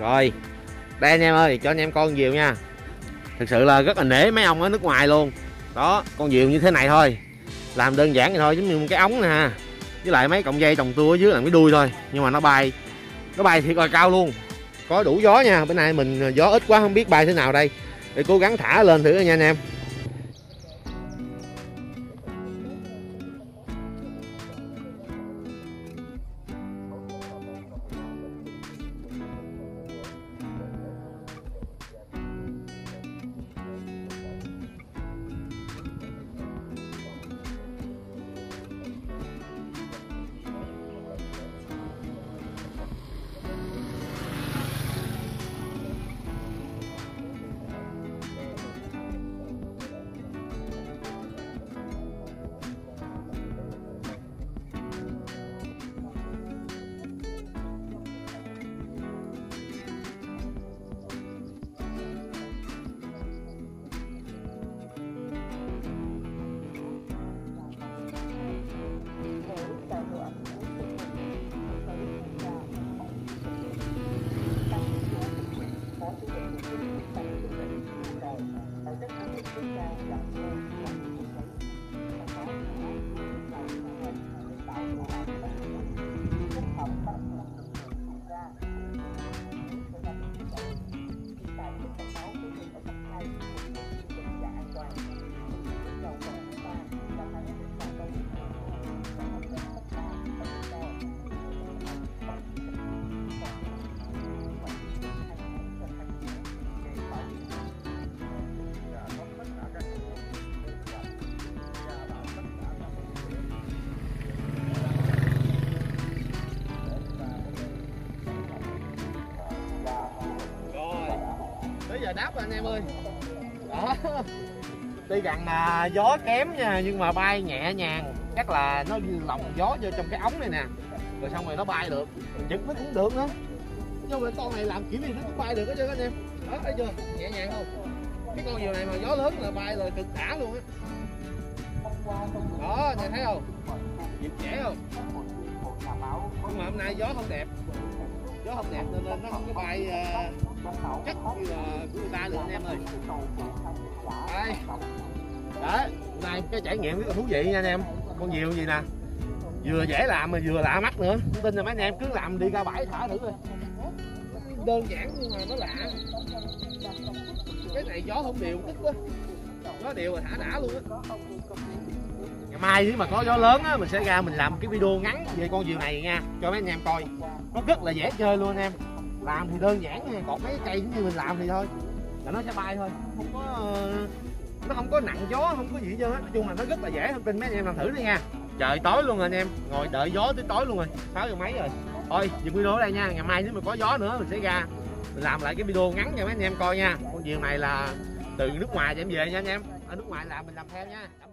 Rồi đây anh em ơi, cho anh em con diều nha. Thực sự là rất là nể mấy ông ở nước ngoài luôn. Đó, con diều như thế này thôi, làm đơn giản vậy thôi, giống như cái ống nè, với lại mấy cọng dây trồng tua ở dưới làm cái đuôi thôi, nhưng mà nó bay thiệt là cao luôn. Có đủ gió nha, bữa nay mình gió ít quá không biết bay thế nào đây, để cố gắng thả lên thử nha anh em. Tới giờ đáp rồi anh em ơi. Đó, tuy rằng là gió kém nha, nhưng mà bay nhẹ nhàng, chắc là nó lồng gió vô trong cái ống này nè, rồi xong rồi nó bay được, mình giật nó cũng được nữa. Nhưng mà con này làm kiểu gì nó cũng bay được hết trơn anh em. Đó, thấy chưa, nhẹ nhàng không? Cái con diều này mà gió lớn là bay rồi cực đã luôn á. Đó, anh thấy không, nhịp dễ không? Nhưng mà hôm nay gió không đẹp, gió không đẹp nên nó không có bay chắc như là của người ta được anh em ơi. Đây, đấy, hôm nay cái trải nghiệm rất là thú vị nha anh em. Con diều gì nè, vừa dễ làm mà vừa lạ mắt nữa. Không tin là mấy anh em cứ làm đi ra bãi thả thử thôi. Đơn giản nhưng mà nó lạ. Cái này gió không điều tức quá, gió điều là thả đã luôn á. Ngày mai nếu mà có gió lớn á, mình sẽ ra mình làm cái video ngắn về con diều này nha, cho mấy anh em coi. Nó rất là dễ chơi luôn anh em. Làm thì đơn giản nha, còn mấy cây như mình làm thì thôi là nó sẽ bay thôi, không có, nó không có nặng gió, không có gì hết trơn á. Nói chung là nó rất là dễ, thông tin mấy anh em làm thử đi nha. Trời tối luôn rồi anh em, ngồi đợi gió tới tối luôn rồi, 6 giờ mấy rồi. Thôi dừng video ở đây nha, ngày mai nếu mà có gió nữa mình sẽ ra mình làm lại cái video ngắn cho mấy anh em coi nha. Con diều này là từ nước ngoài em về nha anh em, ở nước ngoài làm mình làm theo nha.